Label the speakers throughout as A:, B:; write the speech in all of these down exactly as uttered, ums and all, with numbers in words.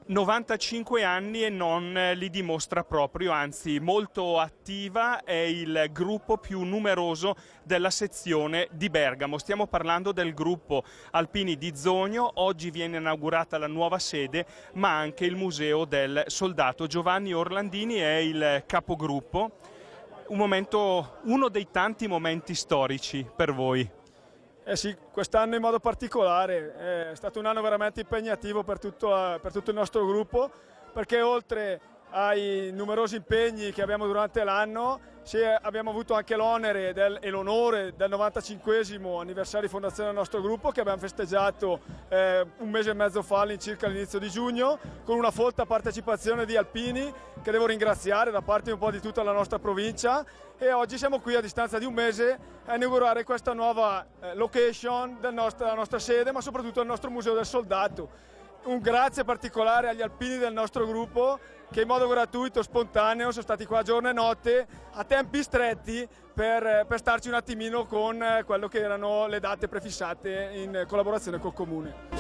A: novantacinque anni e non li dimostra proprio, anzi molto attiva, è il gruppo più numeroso della sezione di Bergamo. Stiamo parlando del gruppo Alpini di Zogno. Oggi viene inaugurata la nuova sede, ma anche il museo del soldato. Giovanni Orlandini è il capogruppo. Un momento, uno dei tanti momenti storici per voi.
B: Eh sì, quest'anno in modo particolare è stato un anno veramente impegnativo per tutto, per tutto il nostro gruppo, perché oltre ai numerosi impegni che abbiamo durante l'anno abbiamo avuto anche l'onere e l'onore del novantacinquesimo anniversario di fondazione del nostro gruppo, che abbiamo festeggiato eh, un mese e mezzo fa, all'incirca all'inizio di giugno, con una folta partecipazione di alpini che devo ringraziare da parte un po' di tutta la nostra provincia, e oggi siamo qui a distanza di un mese a inaugurare questa nuova eh, location del nostro, della nostra sede, ma soprattutto del nostro Museo del Soldato. Un grazie particolare agli alpini del nostro gruppo che in modo gratuito, spontaneo, sono stati qua giorno e notte a tempi stretti per, per starci un attimino con quello che erano le date prefissate in collaborazione col Comune.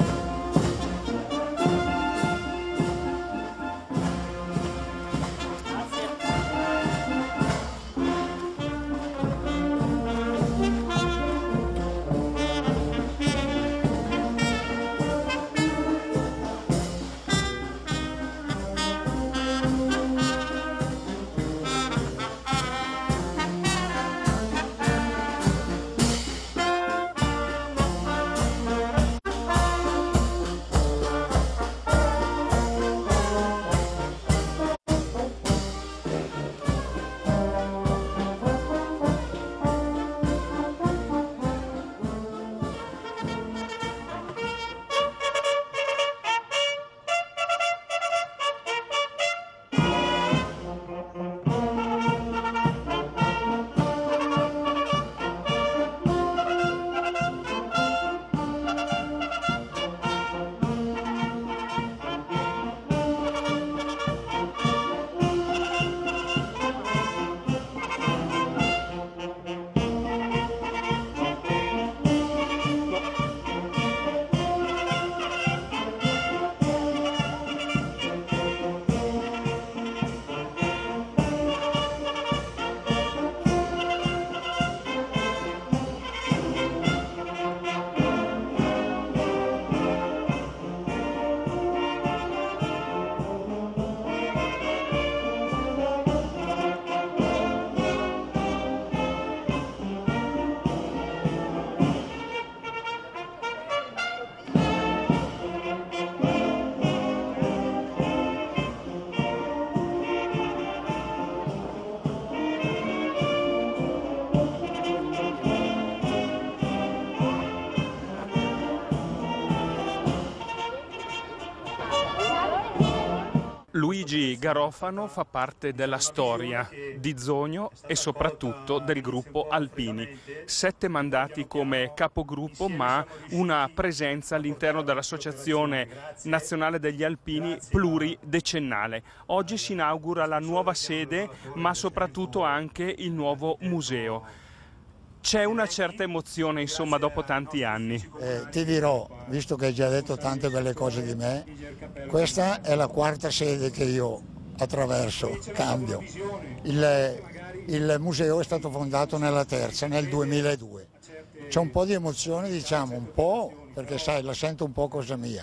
A: Luigi Garofano fa parte della storia di Zogno e soprattutto del gruppo Alpini. Sette mandati come capogruppo, ma una presenza all'interno dell'Associazione Nazionale degli Alpini pluridecennale. Oggi si inaugura la nuova sede, ma soprattutto anche il nuovo museo. C'è una certa emozione, insomma, dopo tanti anni.
C: Eh, ti dirò, visto che hai già detto tante belle cose di me, questa è la quarta sede che io attraverso, cambio. Il, il museo è stato fondato nella terza, nel duemiladue. C'è un po' di emozione, diciamo, un po' perché sai, la sento un po' cosa mia.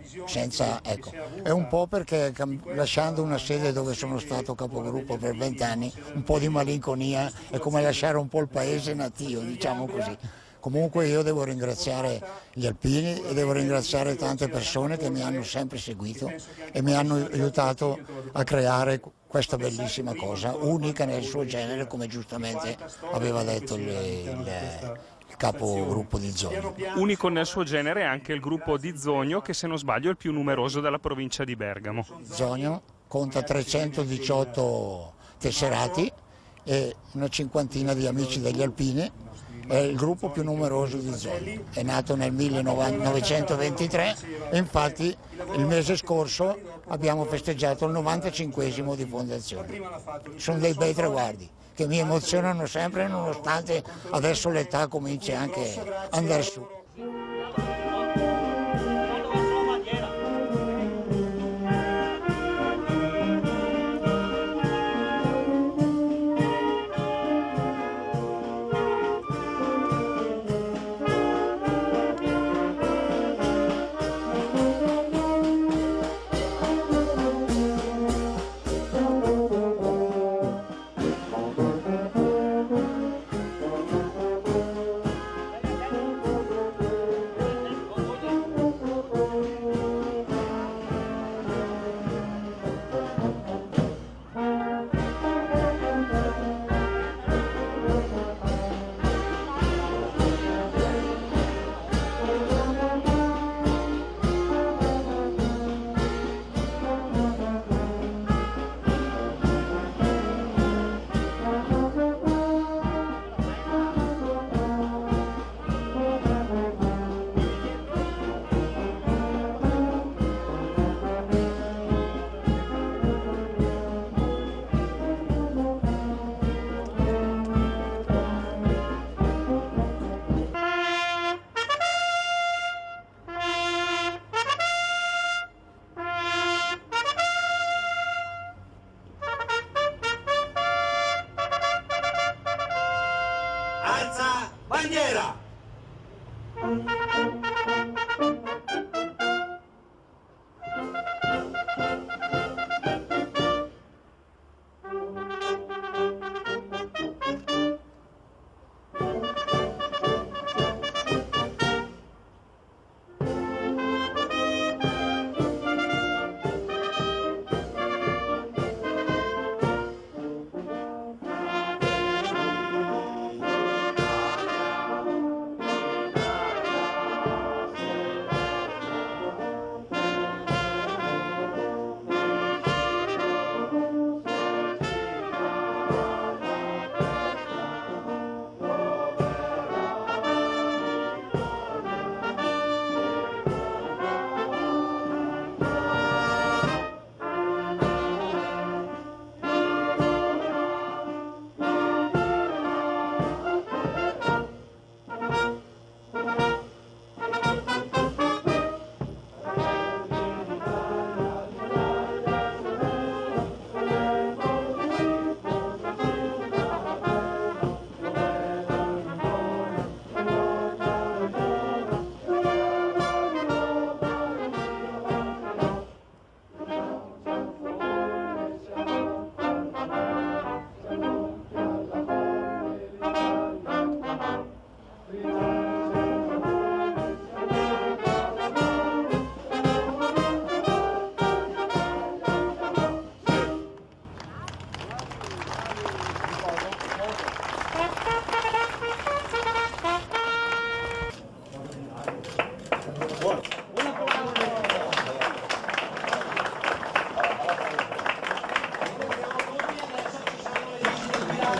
C: Senza, ecco, è un po' perché lasciando una sede dove sono stato capogruppo per vent'anni, un po' di malinconia, è come lasciare un po' il paese natio, diciamo così. Comunque io devo ringraziare gli alpini e devo ringraziare tante persone che mi hanno sempre seguito e mi hanno aiutato a creare questa bellissima cosa, unica nel suo genere, come giustamente aveva detto il, il capogruppo di Zogno.
A: Unico nel suo genere è anche il gruppo di Zogno, che se non sbaglio è il più numeroso della provincia di Bergamo.
C: Zogno conta trecentodiciotto tesserati e una cinquantina di amici degli alpini, è il gruppo più numeroso di Zogno. È nato nel millenovecentoventitré e infatti il mese scorso abbiamo festeggiato il novantacinquesimo di fondazione. Sono dei bei traguardi che mi emozionano sempre, nonostante adesso l'età cominci anche ad andare su.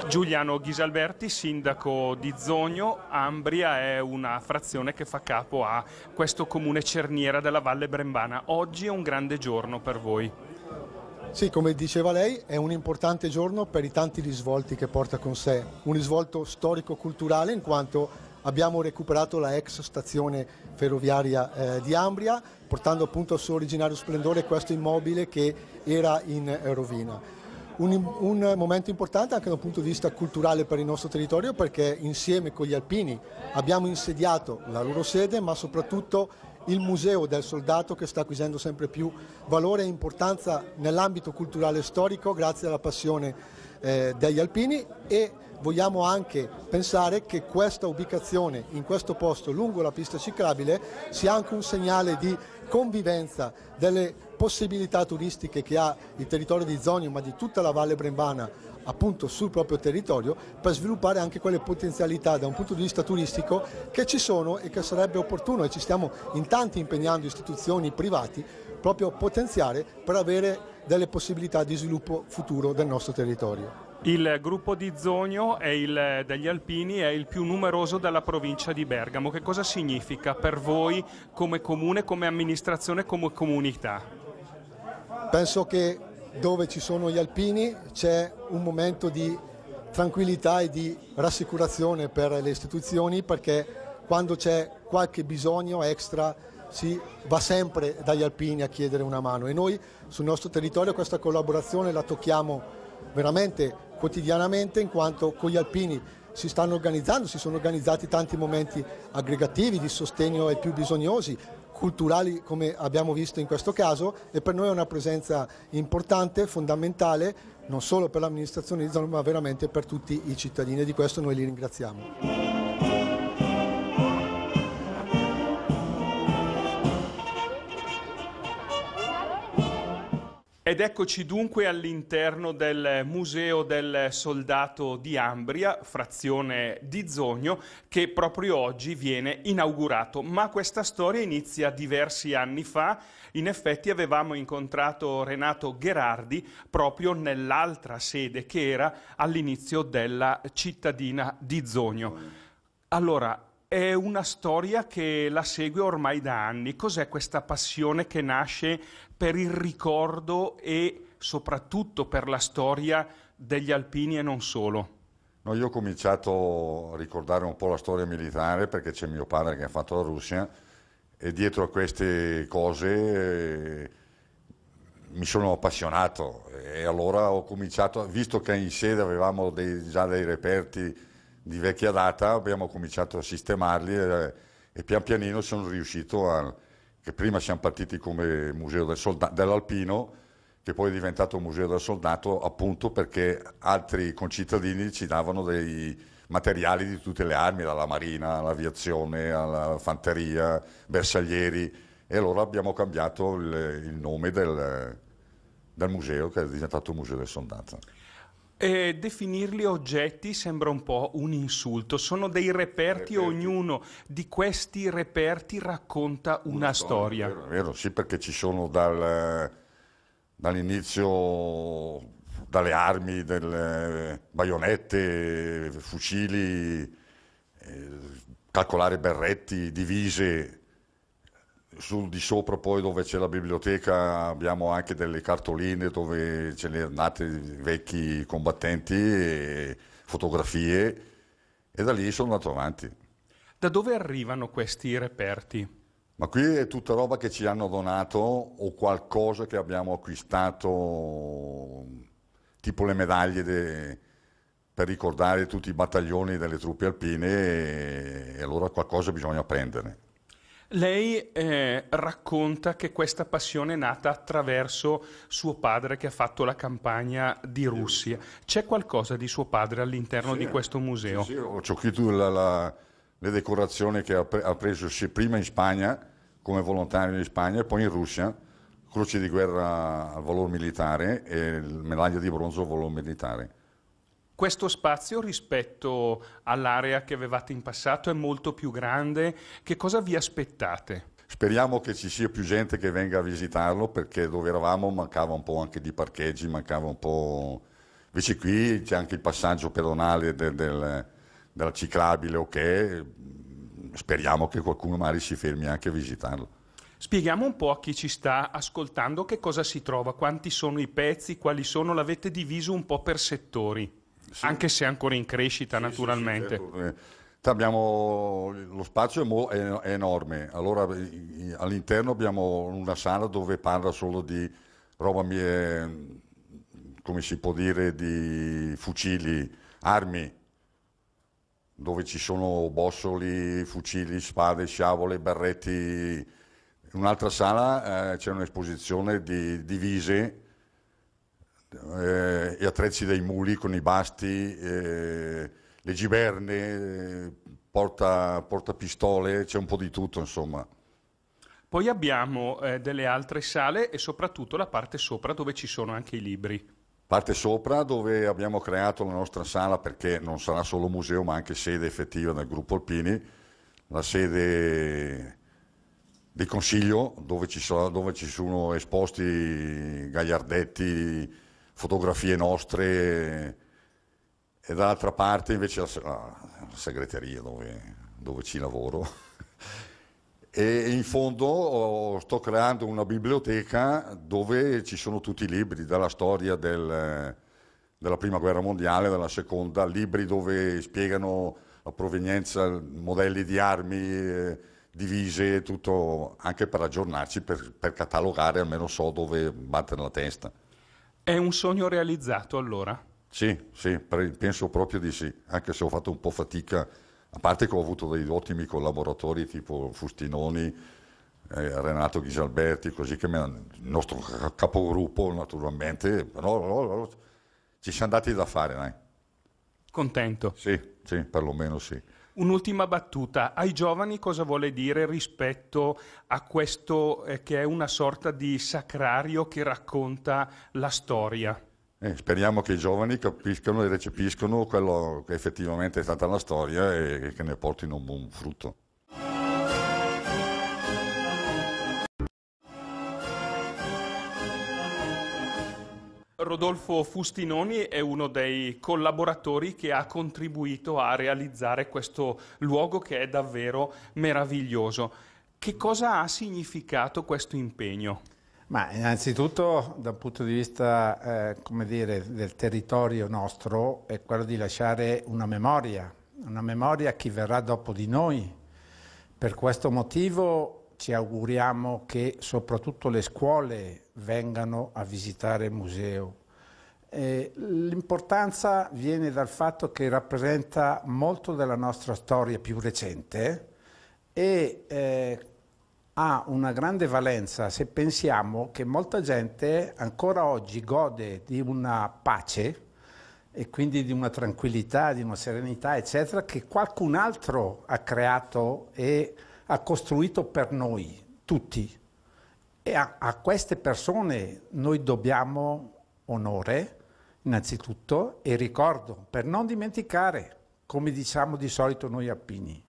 A: Giuliano Ghisalberti, sindaco di Zogno. Ambria è una frazione che fa capo a questo comune cerniera della Valle Brembana. Oggi è un grande giorno per voi.
D: Sì, come diceva lei, è un importante giorno per i tanti risvolti che porta con sé. Un risvolto storico-culturale, in quanto abbiamo recuperato la ex stazione ferroviaria eh, di Ambria, portando appunto al suo originario splendore questo immobile che era in rovina. Un, un momento importante anche da un punto di vista culturale per il nostro territorio, perché insieme con gli alpini abbiamo insediato la loro sede, ma soprattutto il Museo del Soldato, che sta acquisendo sempre più valore e importanza nell'ambito culturale e storico grazie alla passione eh, degli alpini, e vogliamo anche pensare che questa ubicazione in questo posto lungo la pista ciclabile sia anche un segnale di convivenza delle possibilità turistiche che ha il territorio di Zogno, ma di tutta la Valle Brembana, appunto sul proprio territorio, per sviluppare anche quelle potenzialità da un punto di vista turistico che ci sono e che sarebbe opportuno, e ci stiamo in tanti impegnando istituzioni privati, proprio potenziare per avere delle possibilità di sviluppo futuro del nostro territorio.
A: Il gruppo di Zogno è il, degli alpini è il più numeroso della provincia di Bergamo. Che cosa significa per voi come comune, come amministrazione, come comunità?
D: Penso che dove ci sono gli alpini c'è un momento di tranquillità e di rassicurazione per le istituzioni, perché quando c'è qualche bisogno extra si va sempre dagli alpini a chiedere una mano, e noi sul nostro territorio questa collaborazione la tocchiamo veramente quotidianamente, in quanto con gli alpini si stanno organizzando, si sono organizzati tanti momenti aggregativi di sostegno ai più bisognosi, culturali come abbiamo visto in questo caso, e per noi è una presenza importante, fondamentale, non solo per l'amministrazione di Zogno ma veramente per tutti i cittadini, e di questo noi li ringraziamo.
A: Ed eccoci dunque all'interno del Museo del Soldato di Ambria, frazione di Zogno, che proprio oggi viene inaugurato. Ma questa storia inizia diversi anni fa. In effetti avevamo incontrato Renato Gherardi proprio nell'altra sede che era all'inizio della cittadina di Zogno. Allora, è una storia che la segue ormai da anni. Cos'è questa passione che nasce per il ricordo e soprattutto per la storia degli alpini e non solo?
E: No, io ho cominciato a ricordare un po' la storia militare perché c'è mio padre che ha fatto la Russia, e dietro a queste cose eh, mi sono appassionato, e allora ho cominciato, visto che in sede avevamo dei, già dei reperti di vecchia data, abbiamo cominciato a sistemarli e, e pian pianino sono riuscito a, che prima siamo partiti come Museo del Soldato, dell'Alpino, che poi è diventato Museo del Soldato appunto perché altri concittadini ci davano dei materiali di tutte le armi, dalla Marina all'aviazione, alla fanteria, bersaglieri, e allora abbiamo cambiato il, il nome del, del museo, che è diventato Museo del Soldato.
A: E definirli oggetti sembra un po' un insulto, sono dei reperti, reperti. Ognuno di questi reperti racconta una, una storia.
E: storia. È vero, è vero, sì, perché ci sono dal, dall'inizio, dalle armi, delle baionette, fucili, eh, calcolare berretti, divise. Sul di sopra poi dove c'è la biblioteca abbiamo anche delle cartoline dove ce ne andate vecchi combattenti e fotografie, e da lì sono andato avanti.
A: Da dove arrivano questi reperti?
E: Ma qui è tutta roba che ci hanno donato o qualcosa che abbiamo acquistato, tipo le medaglie de, per ricordare tutti i battaglioni delle truppe alpine, e, e allora qualcosa bisogna prendere.
A: Lei eh, racconta che questa passione è nata attraverso suo padre che ha fatto la campagna di Russia. C'è qualcosa di suo padre all'interno sì, di questo museo?
E: Sì, sì, ho qui la, la, le decorazioni che ha, pre, ha preso sì, prima in Spagna, come volontario in Spagna, e poi in Russia, croce di guerra al valor militare e medaglia di bronzo al valor militare.
A: Questo spazio rispetto all'area che avevate in passato è molto più grande. Che cosa vi aspettate?
E: Speriamo che ci sia più gente che venga a visitarlo, perché dove eravamo mancava un po' anche di parcheggi, mancava un po' Invece qui c'è anche il passaggio pedonale del, del, della ciclabile, ok, speriamo che qualcuno magari si fermi anche a visitarlo.
A: Spieghiamo un po' a chi ci sta ascoltando che cosa si trova, quanti sono i pezzi, quali sono, l'avete diviso un po' per settori, sì. Anche se è ancora in crescita, sì, naturalmente. Sì, sì, certo.
E: Abbiamo, lo spazio è, mo, è, è enorme, allora all'interno abbiamo una sala dove parla solo di roba, mie, come si può dire, di fucili, armi, dove ci sono bossoli, fucili, spade, sciavole, berretti. In un'altra sala eh, c'è un'esposizione di divise eh, e attrezzi dei muli con i basti, eh, le giberne, eh, porta, portapistole, c'è un po' di tutto, insomma.
A: Poi abbiamo eh, delle altre sale e soprattutto la parte sopra dove ci sono anche i libri.
E: Parte sopra dove abbiamo creato la nostra sala, perché non sarà solo museo ma anche sede effettiva del gruppo Alpini, la sede del consiglio dove ci, sono, dove ci sono esposti gagliardetti, fotografie nostre, e dall'altra parte invece la, la segreteria dove, dove ci lavoro. E in fondo oh, sto creando una biblioteca dove ci sono tutti i libri dalla storia del, della prima guerra mondiale, della seconda, libri dove spiegano la provenienza, modelli di armi, eh, divise, tutto, anche per aggiornarci, per, per catalogare, almeno so dove battere la testa.
A: È un sogno realizzato allora?
E: Sì, sì, penso proprio di sì, anche se ho fatto un po' fatica, a parte che ho avuto dei ottimi collaboratori tipo Fustinoni, eh, Renato Ghisalberti, così che mi hanno, il nostro capogruppo naturalmente, però no, no, ci siamo dati da fare, dai.
A: Contento?
E: Sì, sì, perlomeno sì.
A: Un'ultima battuta, ai giovani cosa vuole dire rispetto a questo eh, che è una sorta di sacrario che racconta la storia?
E: Eh, speriamo che i giovani capiscano e recepiscano quello che effettivamente è stata la storia e che ne portino un buon frutto.
A: Rodolfo Fustinoni è uno dei collaboratori che ha contribuito a realizzare questo luogo che è davvero meraviglioso. Che cosa ha significato questo impegno?
F: Ma innanzitutto dal punto di vista eh, come dire, del territorio nostro è quello di lasciare una memoria, una memoria a chi verrà dopo di noi. Per questo motivo ci auguriamo che soprattutto le scuole vengano a visitare il museo. Eh, l'importanza viene dal fatto che rappresenta molto della nostra storia più recente e eh, ha una grande valenza se pensiamo che molta gente ancora oggi gode di una pace e quindi di una tranquillità, di una serenità, eccetera, che qualcun altro ha creato e ha costruito per noi, tutti. E a, a queste persone noi dobbiamo onore, innanzitutto, e ricordo, per non dimenticare, come diciamo di solito noi alpini.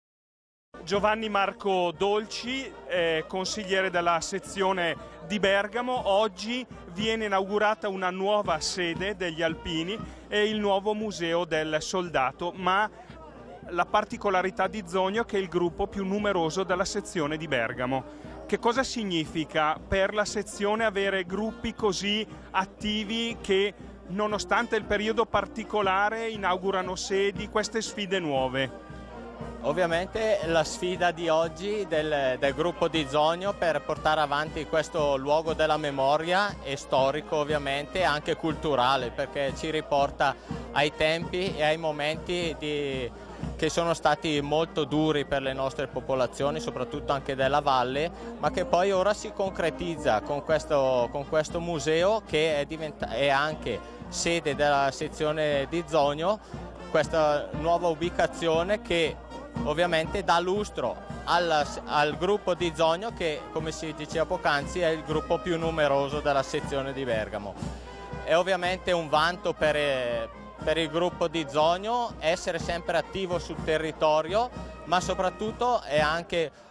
A: Giovanni Marco Dolci, eh, consigliere della sezione di Bergamo. Oggi viene inaugurata una nuova sede degli Alpini e il nuovo museo del soldato, ma la particolarità di Zogno è che è il gruppo più numeroso della sezione di Bergamo. Che cosa significa per la sezione avere gruppi così attivi che, nonostante il periodo particolare, inaugurano sedi, queste sfide nuove?
G: Ovviamente la sfida di oggi del, del gruppo di Zogno per portare avanti questo luogo della memoria è storico, ovviamente, e anche culturale, perché ci riporta ai tempi e ai momenti di, che sono stati molto duri per le nostre popolazioni, soprattutto anche della valle, ma che poi ora si concretizza con questo, con questo museo che è, diventa, è anche sede della sezione di Zogno, questa nuova ubicazione che ovviamente dà lustro al, al gruppo di Zogno che, come si diceva poc'anzi, è il gruppo più numeroso della sezione di Bergamo. È ovviamente un vanto per, per il gruppo di Zogno essere sempre attivo sul territorio, ma soprattutto è anche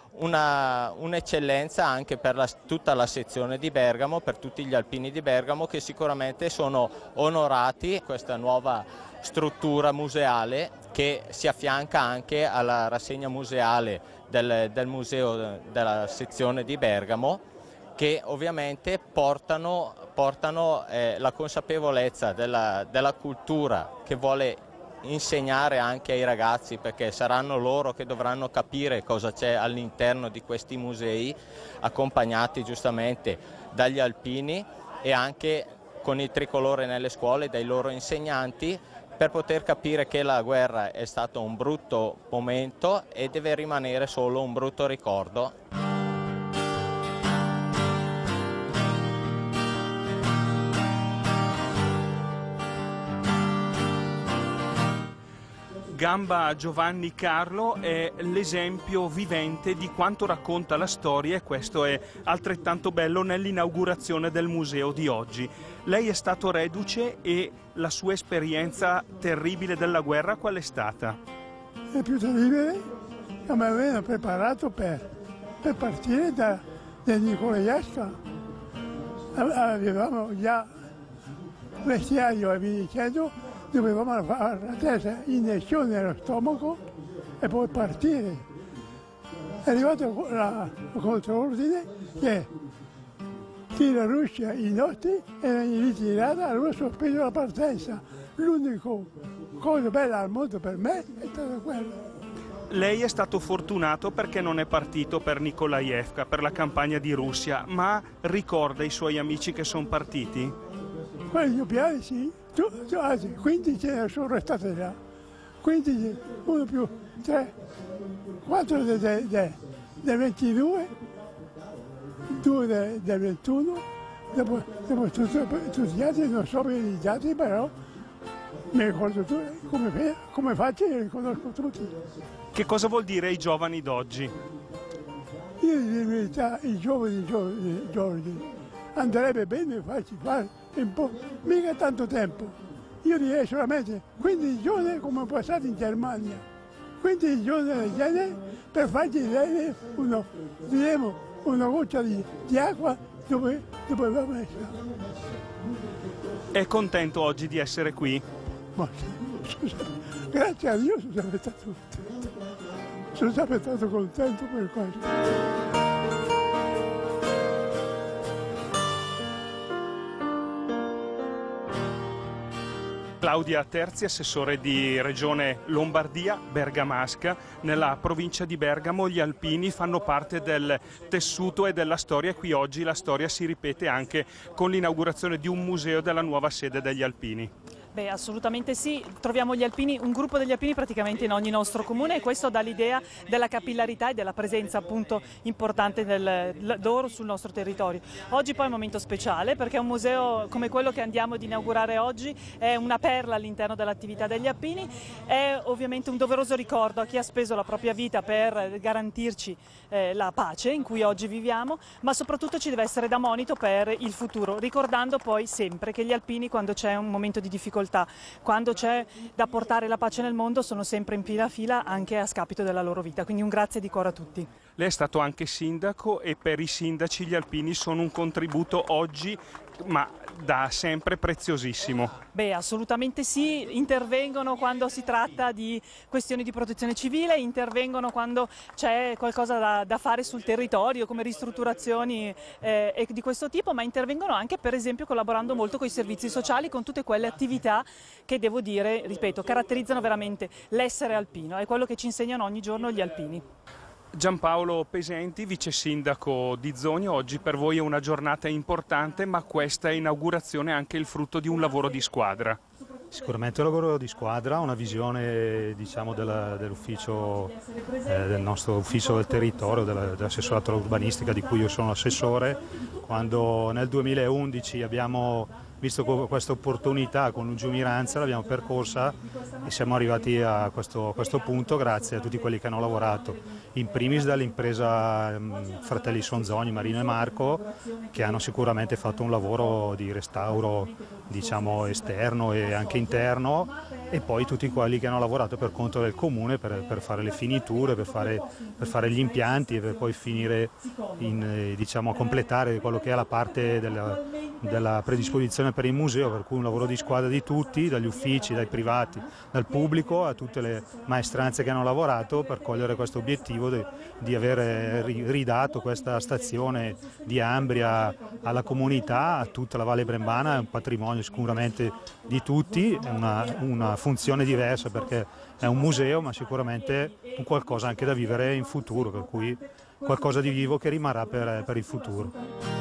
G: un'eccellenza anche per la, tutta la sezione di Bergamo, per tutti gli alpini di Bergamo, che sicuramente sono onorati da questa nuova struttura museale che si affianca anche alla rassegna museale del, del museo della sezione di Bergamo, che ovviamente portano, portano eh, la consapevolezza della, della cultura che vuole insegnare anche ai ragazzi, perché saranno loro che dovranno capire cosa c'è all'interno di questi musei, accompagnati giustamente dagli alpini e anche con il tricolore nelle scuole dai loro insegnanti, per poter capire che la guerra è stato un brutto momento e deve rimanere solo un brutto ricordo.
A: Gamba Giovanni Carlo è l'esempio vivente di quanto racconta la storia, e questo è altrettanto bello nell'inaugurazione del museo di oggi. Lei è stato reduce e la sua esperienza terribile della guerra qual è stata?
H: È più terribile che mi avevano preparato per, per partire da, da Nikolajevka. Avevamo già vestiario e via dicendo. Dovevamo fare la terza iniezione nello stomaco e poi partire. È arrivato la controordine che la Russia i nostri era in ritirata, allora sospeso la partenza. L'unica cosa bella al mondo per me è stata quella.
A: Lei è stato fortunato perché non è partito per Nikolajevka, per la campagna di Russia, ma ricorda i suoi amici che sono partiti?
H: Quelli piani sì. Anzi, quindici ne sono restate là, quindici, uno più tre, quattro del de, de, de ventidue, due del de ventuno, dopo, dopo tutto, tutti gli altri non so bene gli altri, però mi ricordo tutti, come, come faccio li riconosco tutti.
A: Che cosa vuol dire ai giovani d'oggi?
H: Io in verità i giovani giovani andrebbe bene farci fare un po', mica tanto tempo. Io direi solamente quindici giorni come ho passato in Germania, quindici giorni del genere per farci vedere uno, diremo, una goccia di, di acqua dove, dove va messa.
A: È contento oggi di essere qui?
H: Ma, grazie a Dio sono sempre stato contento, sono sempre stato contento per questo.
A: Claudia Terzi, assessore di Regione Lombardia, bergamasca. Nella provincia di Bergamo gli alpini fanno parte del tessuto e della storia, e qui oggi la storia si ripete anche con l'inaugurazione di un museo della nuova sede degli alpini.
I: Beh, assolutamente sì, troviamo gli alpini, un gruppo degli alpini praticamente in ogni nostro comune, e questo dà l'idea della capillarità e della presenza appunto importante del, loro sul nostro territorio. Oggi poi è un momento speciale perché un museo come quello che andiamo ad inaugurare oggi è una perla all'interno dell'attività degli alpini, è ovviamente un doveroso ricordo a chi ha speso la propria vita per garantirci eh, la pace in cui oggi viviamo, ma soprattutto ci deve essere da monito per il futuro, ricordando poi sempre che gli alpini, quando c'è un momento di difficoltà, quando c'è da portare la pace nel mondo, sono sempre in fila a fila anche a scapito della loro vita, quindi un grazie di cuore a tutti.
A: Lei è stato anche sindaco e per i sindaci gli alpini sono un contributo oggi, ma da sempre preziosissimo.
I: Beh, assolutamente sì, intervengono quando si tratta di questioni di protezione civile, intervengono quando c'è qualcosa da, da fare sul territorio come ristrutturazioni eh, e di questo tipo, ma intervengono anche per esempio collaborando molto con i servizi sociali, con tutte quelle attività che devo dire, ripeto, caratterizzano veramente l'essere alpino, è quello che ci insegnano ogni giorno gli alpini.
A: Giampaolo Pesenti, vice sindaco di Zogno, oggi per voi è una giornata importante, ma questa inaugurazione è anche il frutto di un lavoro di squadra.
J: Sicuramente un lavoro di squadra, una visione diciamo, dell'ufficio, eh, del nostro ufficio del territorio, dell'assessorato urbanistica di cui io sono assessore. Quando nel duemilaundici abbiamo visto questa opportunità con lungimiranza, l'abbiamo percorsa e siamo arrivati a questo, a questo punto grazie a tutti quelli che hanno lavorato, in primis dall'impresa Fratelli Sonzogni, Marino e Marco, che hanno sicuramente fatto un lavoro di restauro, diciamo, esterno e anche interno, e poi tutti quelli che hanno lavorato per conto del comune per, per fare le finiture, per fare, per fare gli impianti e per poi finire in, diciamo, a completare quello che è la parte della, della predisposizione per il museo, per cui un lavoro di squadra di tutti, dagli uffici, dai privati, dal pubblico, a tutte le maestranze che hanno lavorato per cogliere questo obiettivo di, di aver ridato questa stazione di Ambria alla comunità, a tutta la Valle Brembana. È un patrimonio sicuramente di tutti, è una, una funzione diversa perché è un museo, ma sicuramente un qualcosa anche da vivere in futuro, per cui qualcosa di vivo che rimarrà per, per il futuro.